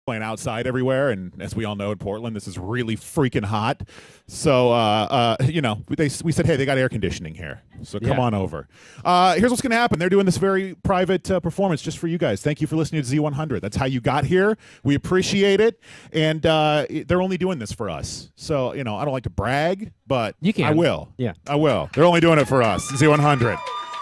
playing outside everywhere, and as we all know in Portland, this is really freaking hot. So you know, we said, hey, they got air conditioning here, so come on over. Here's what's gonna happen. They're doing this very private performance just for you guys. Thank you for listening to Z100. That's how you got here. We appreciate it, and they're only doing this for us. So you know, I don't like to brag, but you can. I will. Yeah, I will. They're only doing it for us. Z100.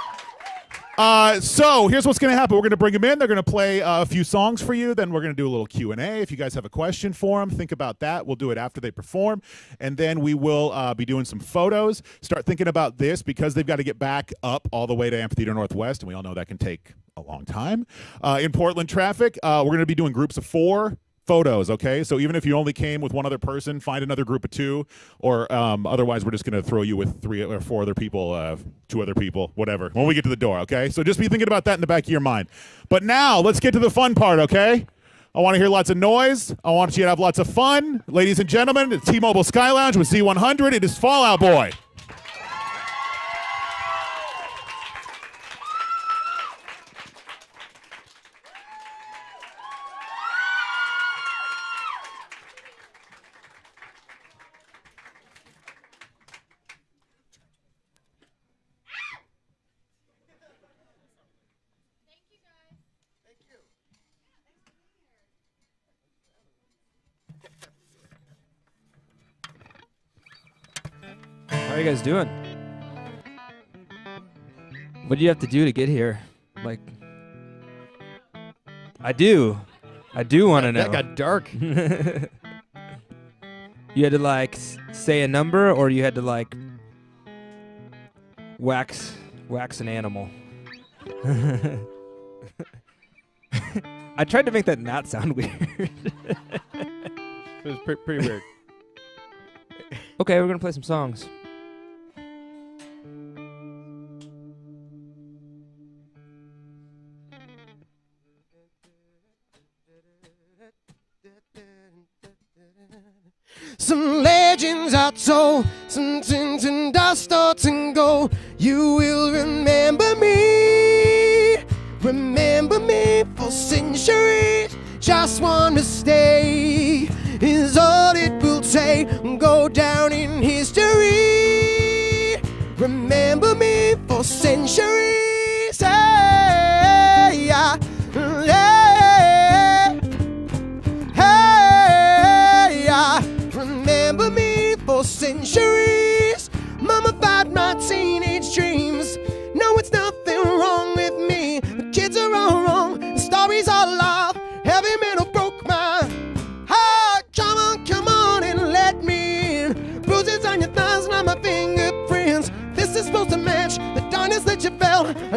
So here's what's going to happen. We're going to bring them in. They're going to play a few songs for you. Then we're going to do a little Q&A. If you guys have a question for them, think about that. We'll do it after they perform. And then we will be doing some photos. Start thinking about this because they've got to get back up all the way to Amphitheater Northwest, and we all know that can take a long time. In Portland traffic, we're going to be doing groups of 4 photos, okay? So even if you only came with one other person, find another group of 2, or otherwise we're just going to throw you with 3 or 4 other people, 2 other people, whatever, when we get to the door, okay? So just be thinking about that in the back of your mind. But now, let's get to the fun part, okay? I want to hear lots of noise. I want you to have lots of fun. Ladies and gentlemen, it's T-Mobile Sky Lounge with Z100. It is Fall Out Boy. How are you guys doing? What do you have to do to get here? Like, I do want to know. That got dark. You had to like say a number, or you had to like wax an animal. I tried to make that not sound weird. It was pretty weird. Okay, we're gonna play some songs. Some legends are told, some tins and dust starts and go. You will remember me for centuries. Just one mistake is all it will take. Go down in history. Remember me for centuries. Hey, yeah. Remember me for centuries. Mummified my teenage dreams. No, it's nothing wrong with me. The kids are all wrong. The stories are love. Heavy metal broke my heart. Come on and let me in. Bruises on your thighs, not my fingerprints. This is supposed to match the darkness that you felt.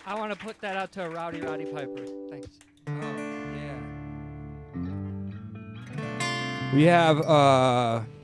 I want to put that out to a Rowdy Piper. Thanks. Oh, yeah. We have